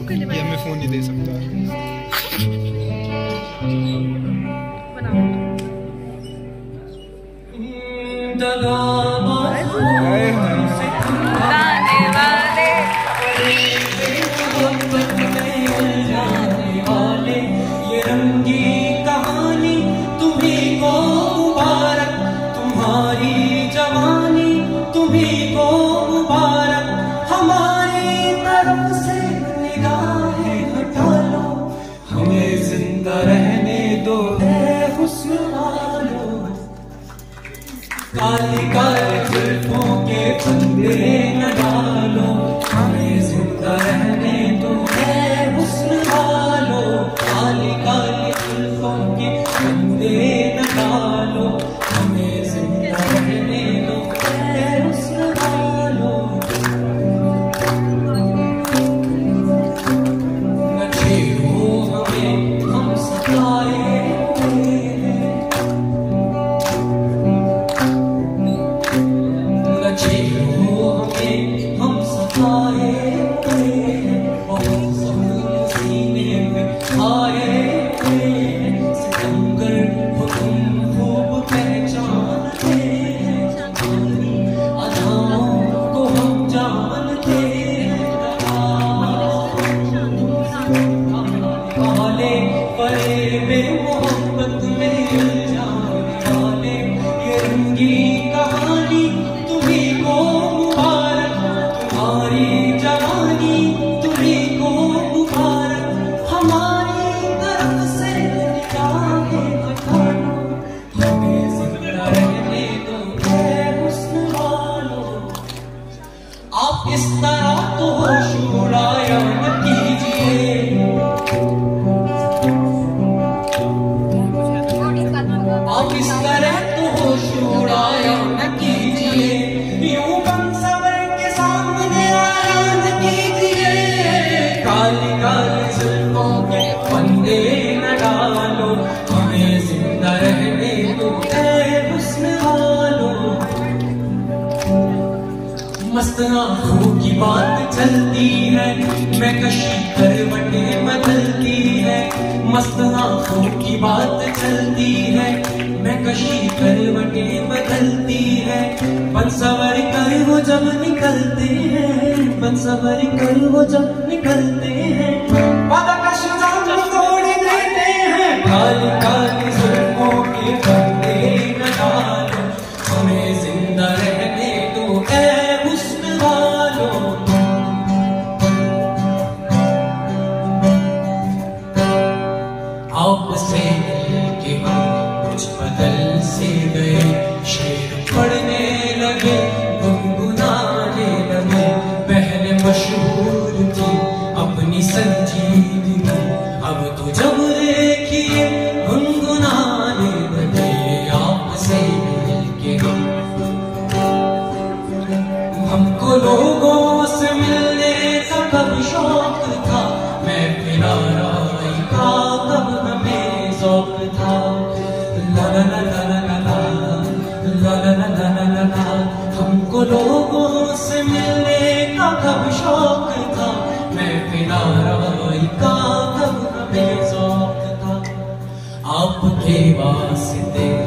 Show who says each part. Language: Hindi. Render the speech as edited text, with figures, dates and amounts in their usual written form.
Speaker 1: ये मैं फोन नहीं दे सकता।
Speaker 2: ये रंगी कहानी तुम्ही को मुबारक, तुम्हारी जवानी तुम्ही को मुबारक, हमारी तरफ से निगाहें हटा लो, हमें जिंदा रहने दो ऐ हुस्न वालों। काली काली जुल्फों के फंदे न डालो, हमें जिंदा रहने दो ऐ हुस्न वालों। काली काली जुल्फों के फंदे न डालो, हमें जिंदा रहने दो ऐ हुस्न वालों। न छेड़ो हमें हम सताए हुए हैं, न छेड़ो हमें हम सताए हुए हैं, और सीने में आए हुए हैं। सितमगर हो तुम खूब पहचानते हैं, तुम्हारी अदाओं को हम जानते हैं। वाले परे बेमोहब्बत में उलझाने वाले, ये रंगी कहानी तुम्ही को मुबारक, तुम्हारी जवानी तुम्ही को मुबारक, हमारी तरफ से निगाहें हटा लो, हमें जिंदा रहने दो ऐ हुस्न वालों। आप इस तरह तो होश उड़ाया न कीजिए, आप इस तरह तो होश उड़ाया न कीजिए, यूं बन सवर के सामने आया न कीजिए। काली काली जुल्फों के फंदे न डालो, हमें जिंदा रहने दो ऐ हुस्न वालों। मस्त आंखों की बात चलती है, मैं कशी करवटें बदलती है। मस्त आंखों की बात चलती है, मैं कशी करवटें बदलती है। बंसवर कर वो जब निकलते हैं, बंसवर कर वो जब निकलते हैं, पदकश जाम तोड़ देते हैं। काली काली जुल्फों के फंदे न डालो, हमें जिंदा रहने दो ऐ हुस्न वालों। आपसे मिलके हम कुछ बदल से गए, शेर पढ़ने लगे गुनगुनाने लगे। पहले मशहूर थी अपनी संजीदगी, अब तो जब देखिए गुनगुनाने लगे। आपसे मिलके हमको लोगों से मिलने का कब शौक था, मैं फिराराई का कब हमें शौक था। ला ला ला ला ला ला ला ला ला ला ला ला, हमको लोगों से मिलने का कब शौक था, मैं फिराराई का कब हमें शौक था। आपके वास्ते